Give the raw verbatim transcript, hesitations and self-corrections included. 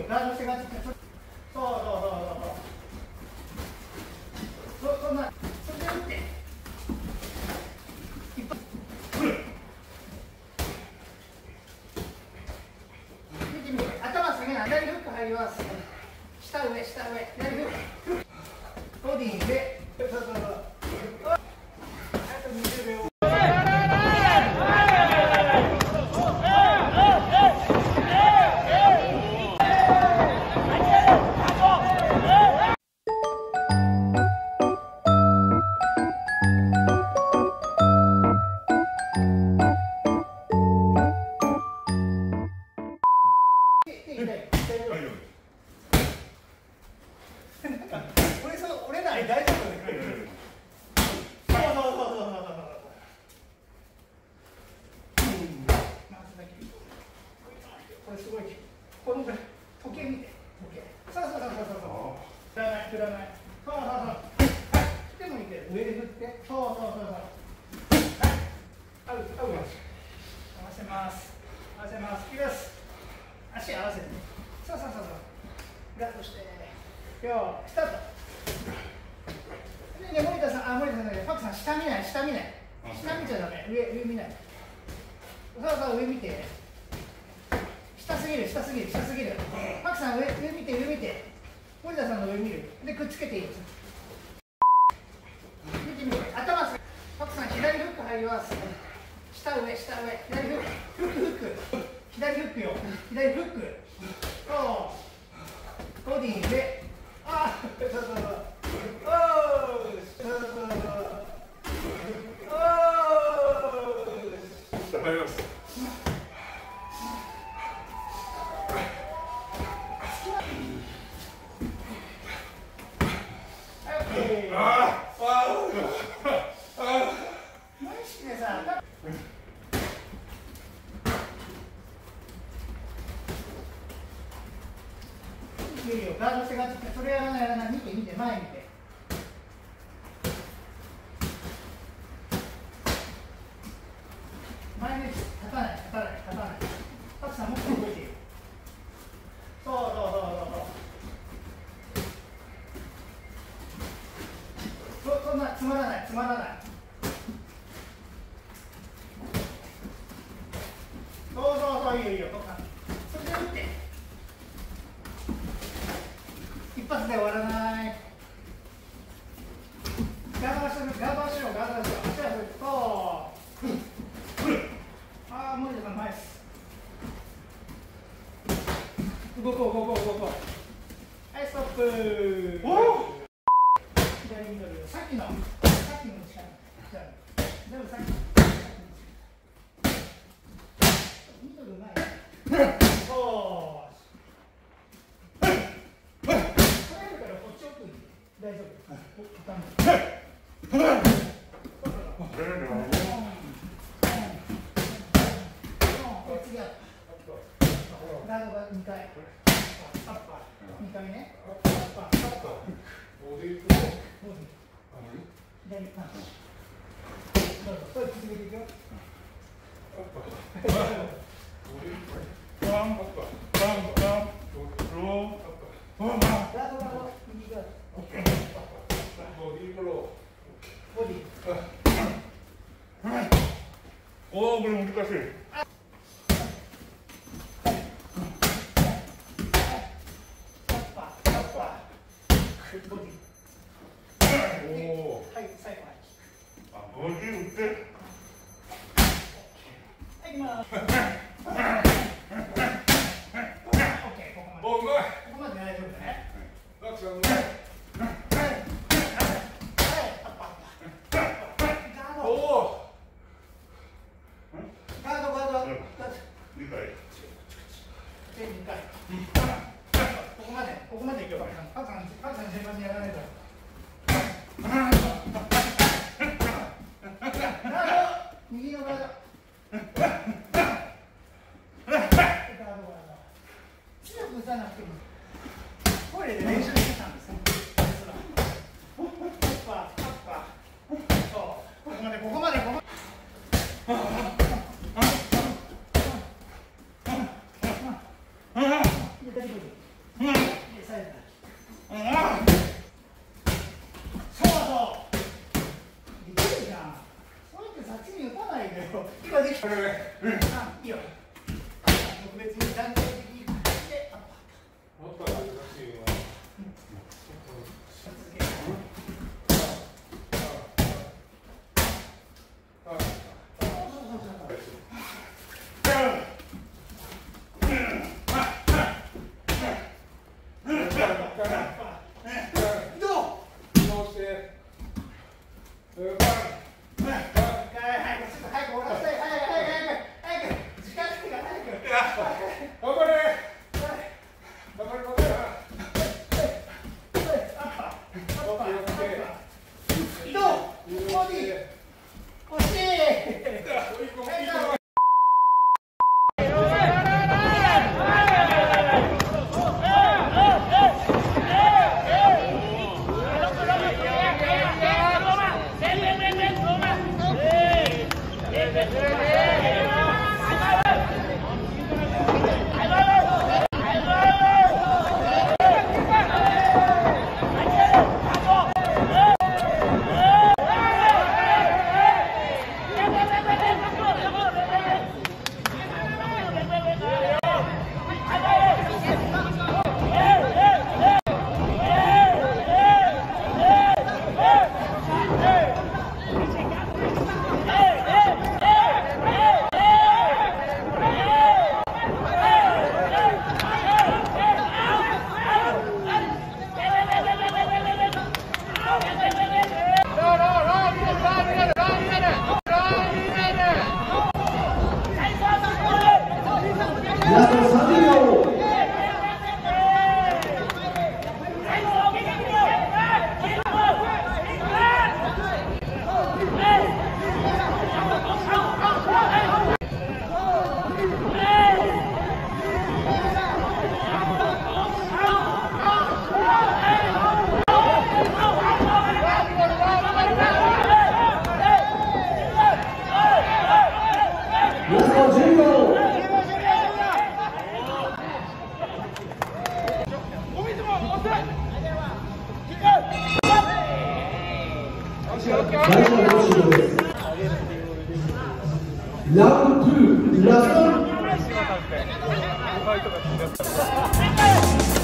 ガードしてガードして。そうそうそうそう。そそんな、それで打って。一発。見てみて、頭下げない。左フック入ります。下上、下上、左フック。ボディで。そうそうそう。あとにじゅうびょう。俺なり大丈夫だよ。そうそうそうそうそうそう。これすごい。このぐらい時計見て。時計。そうそうそうそうそう。振らない振らない。そうそうそう。はい。でもいいけど上で振って。そうそうそうそう。はい。アウトアウト。合わせます。合わせます。いきます。足合わせてね。そうそうそうそう。ガッとして。よースタート。ね、森田さん、あ、森田さんだけど、パクさん、下見ない、下見ない。下見ちゃダメ、上、上見ない。そうそう、上見て。下すぎる、下すぎる、下すぎる。パクさん、上、上見て、上見て。森田さんの上見る。で、くっつけていいです。見てみて、頭す。パクさん、左フック入ります。下上、下上、左フック、フック、フック。左フックよ。左フック。そう。ボディで。あ、そうそうそう。おー。そうそうそう。おー。入ります。ああ。ああ。無意識でさ。ガードしてガードして、それやらないやらない、見て見て、前見て。前見て、立たない、立たない、立たない。パクさん、もっと動いている。そうそうそうそうそう。そ、そんな、つまらない、つまらない。そうそうそう、いいよいいよ、パクさん。それで打って。一発で終わらない。ガードしろ、ガードしろ、ガードしろ。足は振る。そう。ああ、森田さん、ナイス。動こう、動こう、動こう。はい、ストップ。おお。左ミドル。さっきの、さっきの力。じゃあ、でもさっきの。ミドルうまい。そう。大丈夫。ガードがにかい。にかいね。左パンチ。どうぞ、それ続けていくよ。バンバンバンバンロー。ガードガード。右ガード。ボディーブロー。ボディー。おお、これ難しい。ボディ。おお。はい、最後は。あ、ボディ打って。はい、行きます。オッケー、ここまで。お、うまい。ここまで大丈夫だね。ガクさんうまい。右のガード。強く打たなくても。トイレで練習してたんですよ。パッパー、パッパー。そう。ここまで、ここまで、ここまで。左ボディ。 よ。今できた。あ、いいよ。特別に段階的にして、 もっと難しいわ。 ラウンドツー、ラスト。